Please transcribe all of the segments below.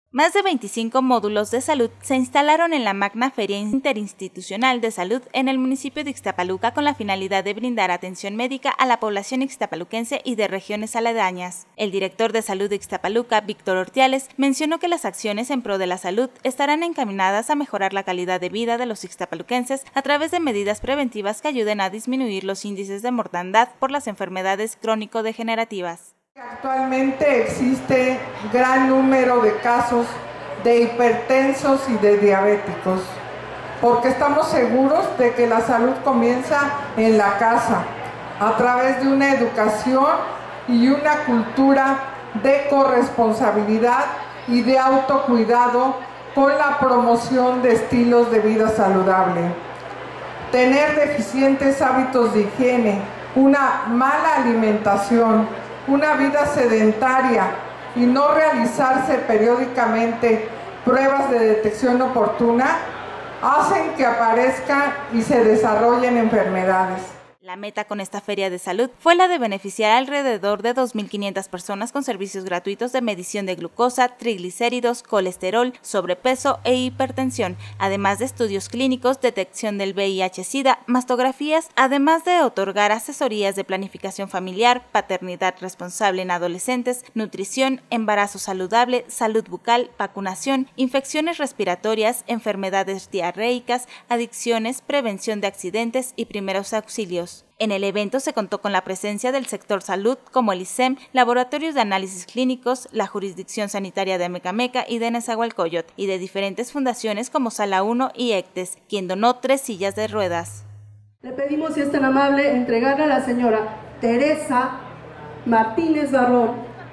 Más de 25 módulos de salud se instalaron en la magna Feria Interinstitucional de Salud en el municipio de Ixtapaluca con la finalidad de brindar atención médica a la población ixtapaluquense y de regiones aledañas. El director de Salud de Ixtapaluca, Víctor Ortiales, mencionó que las acciones en pro de la salud estarán encaminadas a mejorar la calidad de vida de los ixtapaluquenses a través de medidas preventivas que ayuden a disminuir los índices de mortandad por las enfermedades crónico-degenerativas. Actualmente existe gran número de casos de hipertensos y de diabéticos, porque estamos seguros de que la salud comienza en la casa, a través de una educación y una cultura de corresponsabilidad y de autocuidado con la promoción de estilos de vida saludable. Tener deficientes hábitos de higiene, una mala alimentación, una vida sedentaria y no realizarse periódicamente pruebas de detección oportuna hacen que aparezcan y se desarrollen enfermedades. La meta con esta feria de salud fue la de beneficiar a alrededor de 2.500 personas con servicios gratuitos de medición de glucosa, triglicéridos, colesterol, sobrepeso e hipertensión, además de estudios clínicos, detección del VIH-Sida, mastografías, además de otorgar asesorías de planificación familiar, paternidad responsable en adolescentes, nutrición, embarazo saludable, salud bucal, vacunación, infecciones respiratorias, enfermedades diarreicas, adicciones, prevención de accidentes y primeros auxilios. En el evento se contó con la presencia del sector salud como el ISEM, laboratorios de análisis clínicos, la Jurisdicción Sanitaria de Amecameca y de Nezahualcóyotl, y de diferentes fundaciones como Sala 1 y ECTES, quien donó 3 sillas de ruedas. Le pedimos, si es tan amable, entregarle a la señora Teresa Martínez Barrón,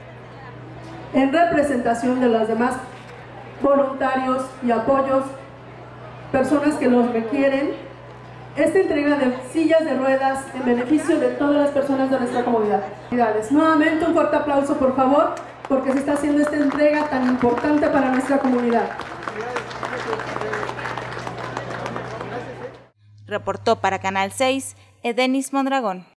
en representación de los demás voluntarios y apoyos, personas que los requieren, esta entrega de sillas de ruedas en beneficio de todas las personas de nuestra comunidad. Nuevamente un fuerte aplauso, por favor, porque se está haciendo esta entrega tan importante para nuestra comunidad. Reportó para Canal 6, Edenis Mondragón.